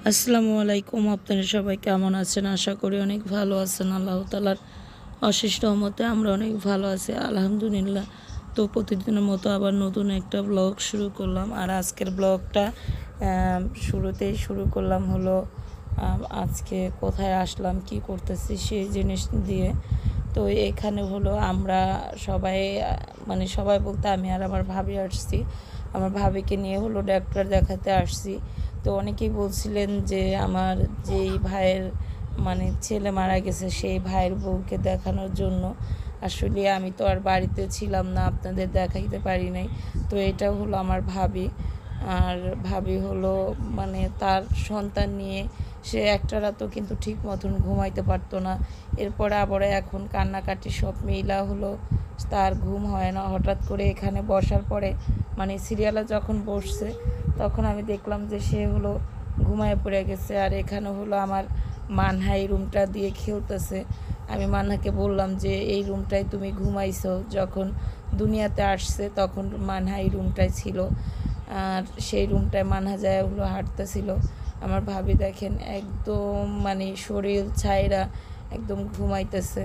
আসসালামু আলাইকুম। আপনারা সবাই কেমন আছেন? আশা করি অনেক ভালো আছেন। আল্লাহ তাআলার অশেষ রহমতে আমরা অনেক ভালো আছি, আলহামদুলিল্লাহ। তো প্রতিদিনের মতো আবার নতুন একটা ব্লগ শুরু করলাম। আর আজকের ব্লগটা শুরুতেই শুরু করলাম হলো আজকে কোথায় আসলাম, কি করতেছি সেই জিনিস দিয়ে। তো এখানে হলো আমরা সবাই মানে সবাই বলতে আমি আর আমার ভাবি আসছি। আমার ভাবিকে নিয়ে হলো ডাক্তার দেখাতে আসছি। তো অনেকেই বলছিলেন যে আমার যেই ভাইয়ের মানে ছেলে মারা গেছে সেই ভাইয়ের বউকে দেখানোর জন্য। আসলে আমি তো আর বাড়িতে ছিলাম না, আপনাদের দেখাইতে পারি নাই। তো এটা হলো আমার ভাবি। আর ভাবি হলো মানে তার সন্তান নিয়ে সে একটা রাতও কিন্তু ঠিক মতন ঘুমাইতে পারতো না। এরপরে আবার এখন কান্নাকাটি সব মিলা হলো তার ঘুম হয় না। হঠাৎ করে এখানে বসার পরে মানে সিরিয়ালে যখন বসছে তখন আমি দেখলাম যে সে হলো ঘুমায় পড়ে গেছে। আর এখানে হলো আমার মানহা এই রুমটা দিয়ে খেলতেছে। আমি মানহাকে বললাম যে এই রুমটায় তুমি ঘুমাইছো, যখন দুনিয়াতে আসছে তখন মানহা এই রুমটায় ছিল। আর সেই রুমটায় মানহা যায় হলো হাঁটতেছিল। আমার ভাবি দেখেন একদম মানে শরীর ছাইরা একদম ঘুমাইতেছে।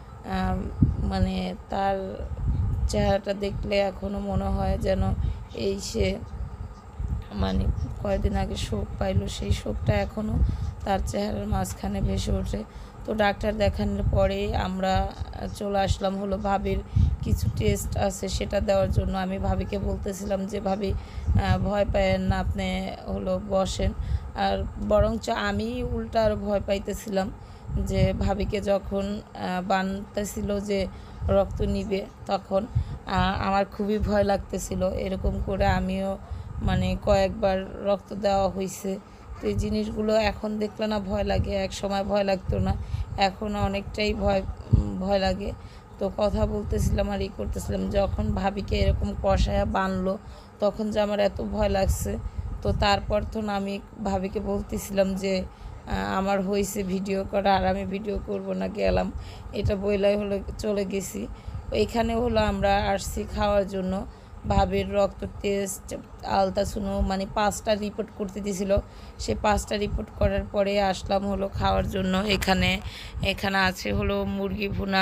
মানে তার চেহারাটা দেখলে এখনও মনে হয় যেন এই সে মানে কয়েকদিন আগে শোক পাইলো, সেই শোকটা এখনও তার চেহারার মাঝখানে ভেসে ওঠে। তো ডাক্তার দেখানোর পরে আমরা চলে আসলাম হলো ভাবির কিছু টেস্ট আছে সেটা দেওয়ার জন্য। আমি ভাবিকে বলতেছিলাম যে ভাবি ভয় পায়েন না, আপনি হলো বসেন। আর বরঞ্চ আমি উল্টা আর ভয় পাইতেছিলাম যে ভাবিকে যখন বানতেছিল যে রক্ত নিবে তখন আমার খুবই ভয় লাগতেছিল। এরকম করে আমিও মানে কয়েকবার রক্ত দেওয়া হয়েছে। তো এই জিনিসগুলো এখন দেখলে না ভয় লাগে, এক সময় ভয় লাগতো না, এখন অনেকটাই ভয় ভয় লাগে। তো কথা বলতেছিলাম আর করতেছিলাম, যখন ভাবিকে এরকম কষায়া বানলো তখন যে আমার এত ভয় লাগছে। তো তারপর তো না আমি ভাবিকে বলতেছিলাম যে আমার হয়েছে ভিডিও করা, আর আমি ভিডিও করব না, গেলাম এটা বইলাই হলো চলে গেছি। এইখানে হলো আমরা আসছি খাওয়ার জন্য। ভাবির রক্ত টেস্ট আলট্রাসাউন্ড মানে 5টা রিপোর্ট করতে দিয়েছিল, সে 5টা রিপোর্ট করার পরে আসলাম হলো খাওয়ার জন্য। এখানে আছে হলো মুরগি ভুনা,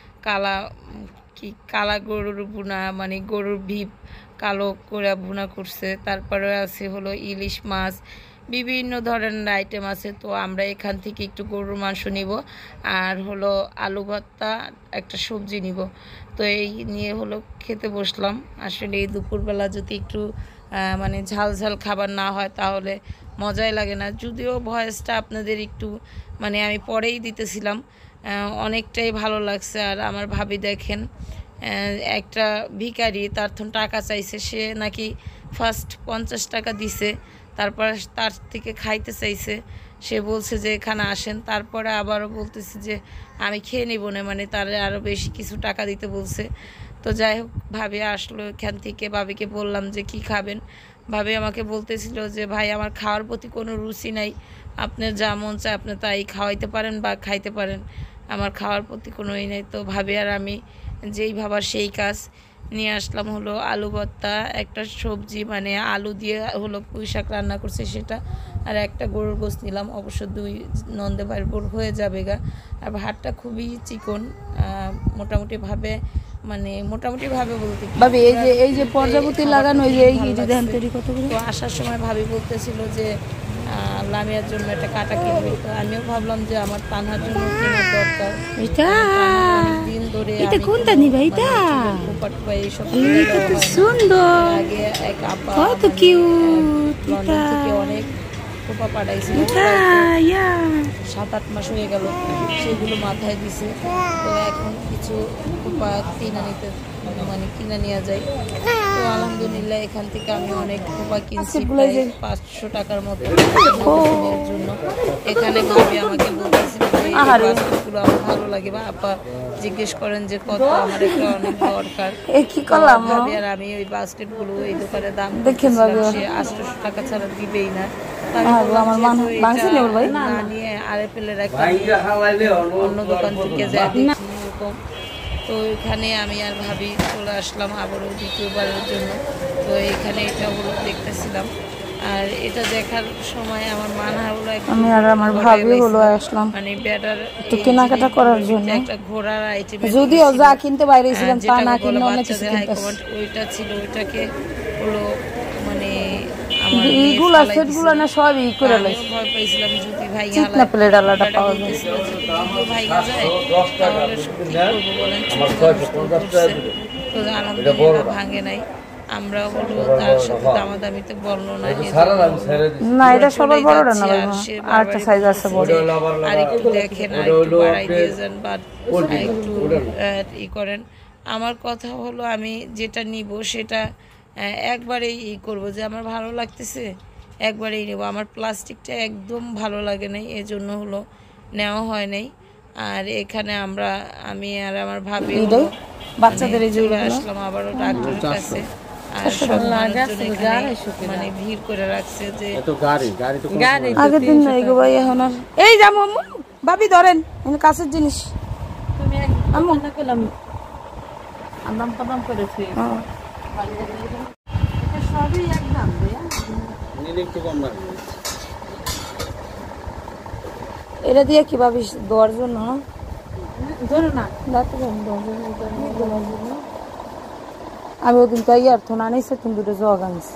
কালা গরুর ভুনা মানে গরুর ভিপ কালো করে ভুনা করছে। তারপরে আছে হলো ইলিশ মাছ, বিভিন্ন ধরনের আইটেম আছে। তো আমরা এখান থেকে একটু গরুর মাংস নিব আর হলো আলু ভর্তা, একটা সবজি নিব। তো এই নিয়ে হলো খেতে বসলাম। আসলে এই দুপুরবেলা যদি একটু মানে ঝাল ঝাল খাবার না হয় তাহলে মজাই লাগে না। যদিও ভয়েসটা আপনাদের একটু মানে আমি পরেই দিতেছিলাম, অনেকটাই ভালো লাগছে। আর আমার ভাবি দেখেন একটা ভিখারি, তার টাকা চাইছে, সে নাকি ফার্স্ট 50 টাকা দিছে, তারপর তার থেকে খাইতে চাইছে। সে বলছে যে এখানে আসেন, তারপরে আবারও বলতেছে যে আমি খেয়ে নিব না, মানে তার আরও বেশি কিছু টাকা দিতে বলছে। তো যাই হোক ভাবি আসলো এখান থেকে। ভাবিকে বললাম যে কি খাবেন, ভাবি আমাকে বলতেছিল যে ভাই আমার খাওয়ার প্রতি কোনো রুচি নাই, আপনার যা মন চায় আপনি তাই খাওয়াইতে পারেন বা খাইতে পারেন, আমার খাওয়ার প্রতি কোনো নেই। তো ভাবি আর আমি যেই ভাবার সেই কাজ, নিয়ে আসলাম হলো আলু ভর্তা, একটা সবজি মানে আলু দিয়ে হলো পুঁই শাক রান্না করছে সেটা, আর একটা গরুর গোশত নিলাম। অবশ্য 2 নন্দে ভাইয়ের হয়ে যাবে গা। আর ভাতটা খুবই চিকন, মোটামুটিভাবে মানে মোটামুটিভাবে বলতে ভাবি এই যে প্রজাপতি লাগানো এই যে ধান তৈরি কত করে। তো আসার সময় ভাবি বলতেছিল যে লামিয়ার জন্য একটা কাটা কিনবে। তো আমিও ভাবলাম যে আমার তানহার জন্য কেনার দরকার। এটা দিন ধরে এটা কোনটা নিবা? এটা এইসব এটা তো সুন্দর, আগে এক আপা কত কিউট। লন্ডন থেকে অনেক খোপা পাঠাইছিল, 7-8 মাস হয়ে গেল, সেগুলো মাথায় দিছে। তো এখন কিছু খোপা কিনা নিয়ে যায়। তো আলহামদুলিল্লাহ এখান থেকে আমি অনেক খোপা কিনছি, প্রায় 500 টাকার মতো এর জন্য। এখানে ভাবি আমাকে বলতেছিল যে এই বাস্কেটগুলো আমার ভালো লাগে, বা আপা জিজ্ঞেস করেন যে কত, আমার একটা অনেক দরকার। কি করলাম ভাবি আর আমি ওই বাস্কেটগুলো এই দোকানে দাম দেখেন ভাবি সে 800 টাকা ছাড়া দিবেই না। নিয়ে আরএফএলের একটা অন্য দোকান থেকে যায় এরকম। তো এখানে আমি আর ভাবি চলে আসলাম আবারও দ্বিতীয়বারের জন্য। তো এখানে এটা হলো দেখতেছিলাম। আর এটা দেখার সময় আমার মানা হলো আমি আর আমার ভাবি হলো আসলাম মানে ব্যাটার একটু কেনাকাটা করার জন্য। একটা ঘোড়ার আইটেম, যদিও যা কিনতে বাইরে ছিলাম তা না কিনে অনেক কিছু কিনতে ওইটা ছিল, ওইটাকে হলো মানে এইগুলা সেটগুলো না সবই করে লাইছি। ভয় পাইছিলাম যদি ভাই চিকনা প্লেট আলাদা পাওয়া যায়। ভাইগা যায় তাহলে কি করবো বলেন, তো আলহামদুলিল্লাহ ভাঙে নাই। আমরা হলো তার সাথে দামাদামিতে বললো না, না এটা সবার বড়টা না ভাই, আরেকটা সাইজ আছে বড়। আর একটু দেখেন আর একটু বাড়াই দিয়ে যান বা একটু ই করেন। আমার কথা হলো আমি যেটা নিব সেটা একবারেই ই করবো, যে আমার ভালো লাগতেছে একবারেই নেব। আমার প্লাস্টিকটা একদম ভালো লাগে নাই, এজন্য হলো নেওয়া হয় নাই। আর এখানে আমি আর আমার ভাবি বাচ্চাদের চলে আসলাম আবারও ডাক্তারের কাছে। আর সব মানুষজন এখানে মানে ভিড় করে রাখছে যে আগের দিন নাই গো ভাই, এখন আর এই যাবো ভাবি ধরেন কাছের জিনিস আম্মু করলাম আন্দাম কাদাম করেছি সবই একদম এটা দিয়ে কি ভাবিস দেওয়ার জন্য ধরো না আমি ওদিন তো ইয়ার থন আনিস কিন্তু দুটো জগ আনিস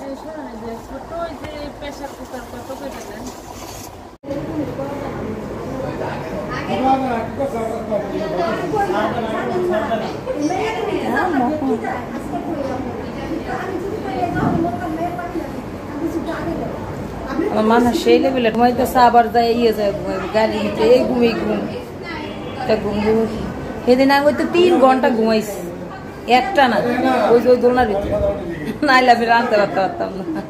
আমার মানুষ সেই লেভেলে ঘুমাইতেছে, আবার যায় ইয়ে যায় ঘুমাইবে গাড়ির ভিতরে এই ঘুমিয়ে ঘুম সেদিন আমি ওই তো 3 ঘন্টা ঘুমাইছি একটা না, ওই দোলনার ভিতরে, নাইলে আমি রাঁধতে পারতাম না।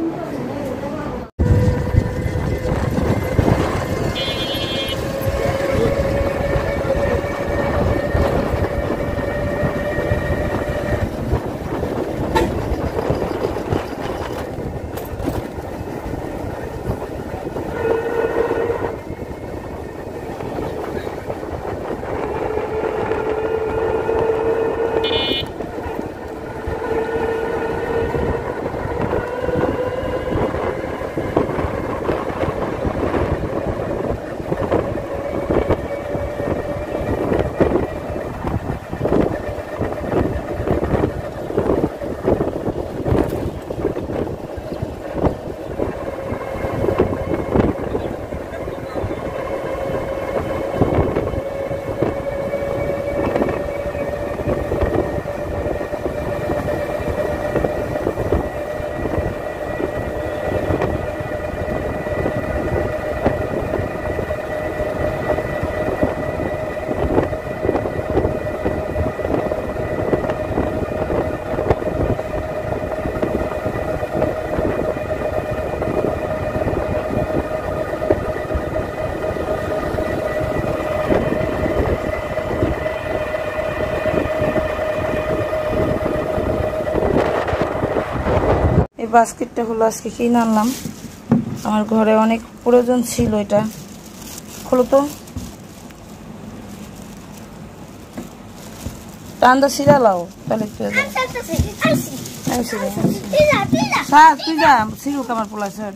বাস্কেটটা হলো আজকে কিনে আনলাম, আমার ঘরে অনেক প্রয়োজন ছিল। এটা খোলো তো, টান্দা সিরা লাও তাহলে সিরুক আমার পোলা স্যার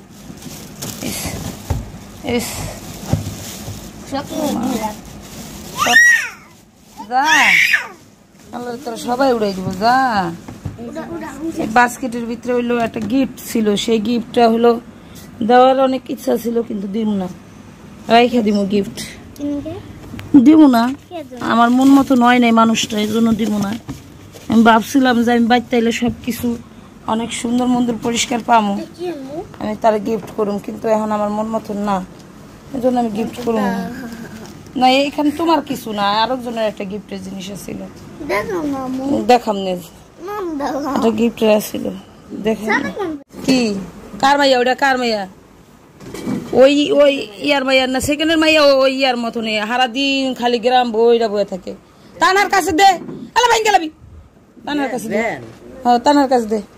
সবাই উড়াই দিব যা। এই বাস্কেটের ভিতরে হইলো একটা গিফট ছিল, সেই গিফটটা হলো দেওয়ার অনেক ইচ্ছা ছিল কিন্তু দিব না, রাইখা দিব গিফট দিব না, আমার মন মতো নয় নাই মানুষটা, এই জন্য দিব না। আমি ভাবছিলাম যে আমি বাইতে এলে সবকিছু অনেক সুন্দর মন্দির পরিষ্কার পাবো, আমি তারা গিফট করুম, কিন্তু এখন আমার মন মতো না, এই জন্য আমি গিফট করুম না। এখানে তোমার কিছু না, আরেকজনের একটা গিফটের জিনিস ছিল, দেখাম নে একটা গিফটের আছিল, দেখেন কি কার মাইয়া, ওটা কার মাইয়া, ওই ওই ইয়ার মাইয়ার না, সেকেন্ডের মাইয়া ওই ইয়ার মতো নেই, হারা দিন খালি গ্রাম বইটা বয়ে থাকে। তানার কাছে দে, আলা ভাই গেলাবি, তানার কাছে দে, হ্যাঁ তানার কাছে দে,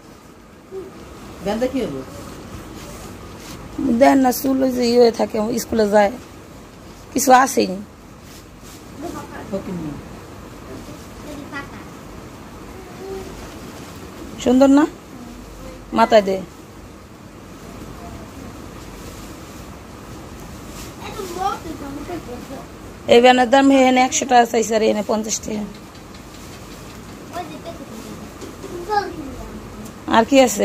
দেন না চুল যে ইয়ে থাকে স্কুলে যায়, কিছু আসেনি। সুন্দর না, মাথায় দে, এই ব্যানের দাম এখানে 100 টাকা চাইছে আর এখানে 50 টাকা। আর কি আছে?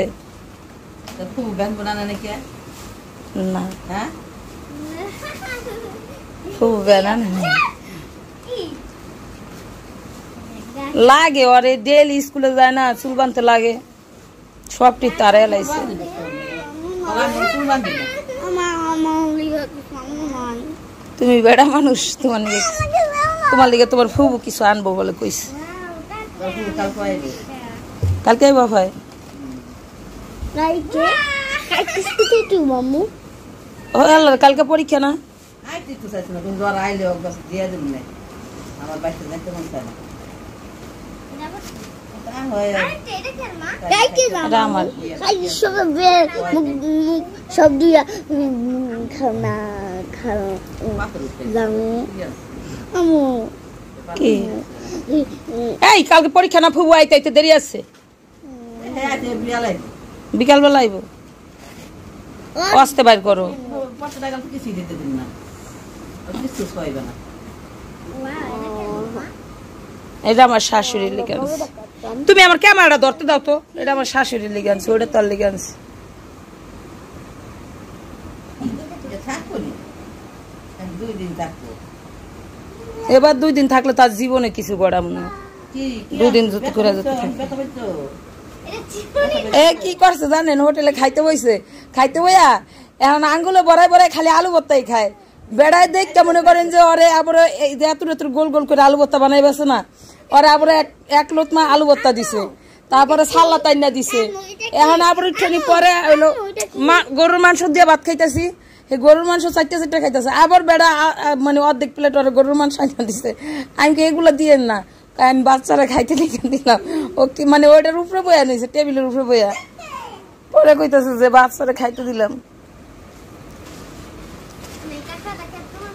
না ফুবু ব্যান আনে লাগে ওরে ডেলি স্কুলে যায় না, চুল বানতে লাগে সবটি তারে লাইছে। তুমি বেড়া মানুষ, তোমার লিগে তোমার ফুবু কিছু আনবো বলে কইছে। কালকে বাবাই কালকে পরীক্ষা না? এই কালকে পরীক্ষা না? ফুবু আইতে আইতে দেরি আছে, বিকাল বেলা আইব। আসতে বাইর করো। এটা আমার শাশুড়ির লিগে আনছে। তুমি আমার ক্যামেরাটা ধরতে দাও তো। এটা আমার শাশুড়ির লিগে আনছে, ওটা তার লিগে আনছে। এবার 2 দিন থাকলে তার জীবনে কিছু গড়াম না। 2 দিন যত করে যেতে কি করছে জানেন? হোটেলে খাইতে বইছে, খাইতে বইয়া এখন আঙ্গুলে বড়াই বড়াই খালি আলু ভর্তাই খায়। বেড়ায় দেখতে মনে করেন যে ওরে আবার এত গোল গোল করে আলু ভর্তা বানাই বেছে না, ওরা আবার এক লোটমা আলু ভর্তা দিছে, তারপরে সাল্লা তাইনা দিছে। এখন আবার একটুখানি পরে হইলো গরুর মাংস দিয়ে ভাত খাইতেছি, এই গরুর মাংস 4টা খাইতেছে। আবার বেড়া মানে অর্ধেক প্লেট ওরা গরুর মাংস আইনা দিছে। আমি এগুলো দিয়েন না, আমি বাচ্চারা খাইতে লিখে দিলাম। ও কি মানে ওইটার উপরে বইয়া নিয়েছে, টেবিলের উপরে বইয়া। পরে কইতেছে যে বাচ্চারা খাইতে দিলাম।